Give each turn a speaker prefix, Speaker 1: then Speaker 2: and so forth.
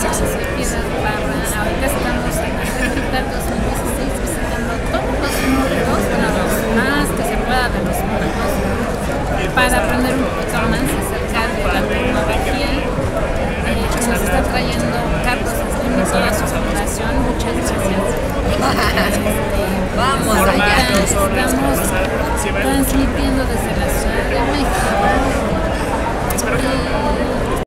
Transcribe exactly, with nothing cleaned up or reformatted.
Speaker 1: soy Piedad Parra. Ahorita estamos en la Festa dos mil dieciséis visitando todos los módulos, bueno, los más que se pueda de los módulos, para aprender un poquito más acerca de la tecnología eh, que nos está trayendo Carlos Slim y toda su fundación. Muchas gracias. Este,
Speaker 2: Vamos
Speaker 1: allá
Speaker 2: allá.
Speaker 1: estamos transmitiendo desde la